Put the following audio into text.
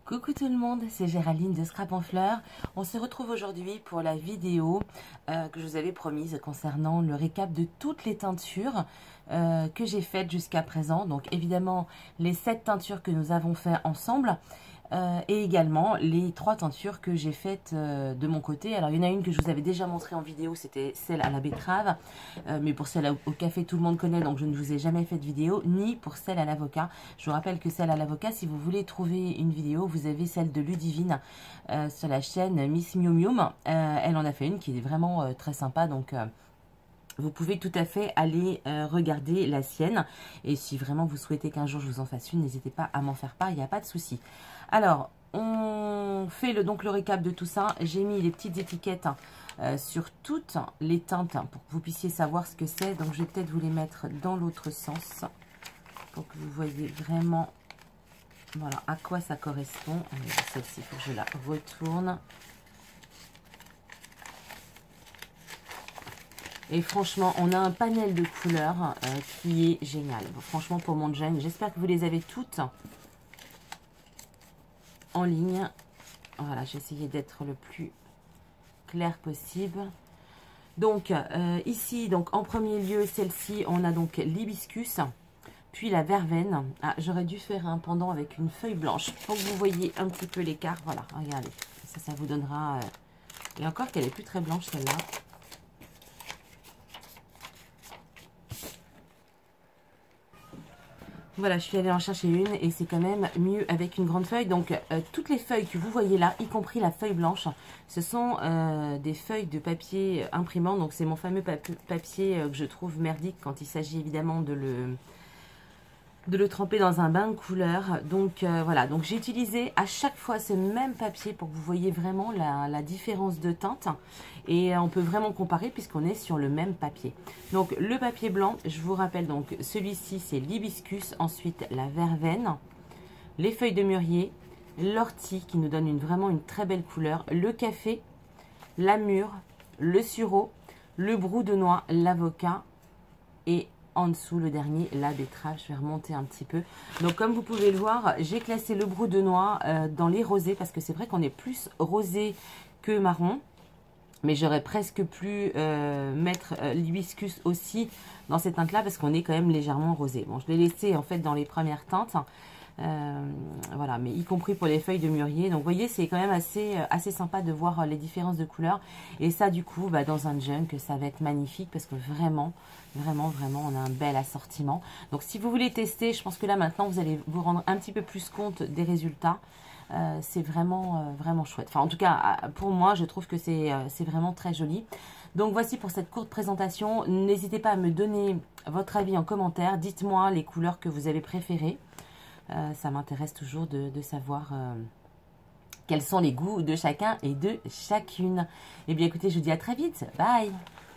Coucou tout le monde, c'est Géraldine de Scrap en Fleurs. On se retrouve aujourd'hui pour la vidéo que je vous avais promise concernant le récap de toutes les teintures que j'ai faites jusqu'à présent. Donc évidemment les 7 teintures que nous avons fait ensemble et également les 3 teintures que j'ai faites de mon côté. Alors il y en a une que je vous avais déjà montrée en vidéo, c'était celle à la betterave. Mais pour celle au café tout le monde connaît, donc je ne vous ai jamais fait de vidéo, ni pour celle à l'avocat. Je vous rappelle que celle à l'avocat, si vous voulez trouver une vidéo, vous avez celle de Ludivine sur la chaîne Miss Miu Miu. Elle en a fait une qui est vraiment très sympa, donc vous pouvez tout à fait aller regarder la sienne. Et si vraiment vous souhaitez qu'un jour je vous en fasse une, n'hésitez pas à m'en faire part, il n'y a pas de souci. Alors, on fait donc le récap de tout ça. J'ai mis les petites étiquettes sur toutes les teintes pour que vous puissiez savoir ce que c'est. Donc, je vais peut-être vous les mettre dans l'autre sens pour que vous voyez vraiment voilà, à quoi ça correspond. Celle-ci, il faut que je la retourne. Et franchement, on a un panel de couleurs qui est génial. Bon, franchement, pour mon gène, j'espère que vous les avez toutes en ligne. Voilà, j'ai essayé d'être le plus clair possible. Donc, ici, donc en premier lieu, celle-ci, on a donc l'hibiscus, puis la verveine. Ah, j'aurais dû faire un pendant avec une feuille blanche pour que vous voyez un petit peu l'écart. Voilà, regardez. Ça vous donnera... Et encore qu'elle est plus très blanche, celle-là. Voilà, je suis allée en chercher une et c'est quand même mieux avec une grande feuille. Donc, toutes les feuilles que vous voyez là, y compris la feuille blanche, ce sont des feuilles de papier imprimant. Donc, c'est mon fameux papier que je trouve merdique quand il s'agit évidemment de le tremper dans un bain de couleur. Donc, voilà. Donc, j'ai utilisé à chaque fois ce même papier pour que vous voyez vraiment la différence de teinte. Et on peut vraiment comparer puisqu'on est sur le même papier. Donc, le papier blanc, je vous rappelle, donc celui-ci, c'est l'hibiscus. Ensuite, la verveine, les feuilles de mûrier, l'ortie qui nous donne vraiment une très belle couleur, le café, la mûre, le sureau, le brou de noix, l'avocat et en dessous, le dernier, la betterave. Je vais remonter un petit peu. Donc, comme vous pouvez le voir, j'ai classé le brou de noix dans les rosés parce que c'est vrai qu'on est plus rosé que marron. Mais j'aurais presque pu mettre l'hibiscus aussi dans cette teinte-là parce qu'on est quand même légèrement rosé. Bon, je l'ai laissé en fait dans les premières teintes. Voilà, mais y compris pour les feuilles de mûrier. Donc, vous voyez, c'est quand même assez sympa de voir les différences de couleurs. Et ça, du coup, bah, dans un junk, ça va être magnifique parce que vraiment, on a un bel assortiment. Donc, si vous voulez tester, je pense que là, maintenant, vous allez vous rendre un petit peu plus compte des résultats. C'est vraiment, vraiment chouette. Enfin, en tout cas, pour moi, je trouve que c'est vraiment très joli. Donc, voici pour cette courte présentation. N'hésitez pas à me donner votre avis en commentaire. Dites-moi les couleurs que vous avez préférées. Ça m'intéresse toujours de savoir quels sont les goûts de chacun et de chacune. Eh bien, écoutez, je vous dis à très vite. Bye!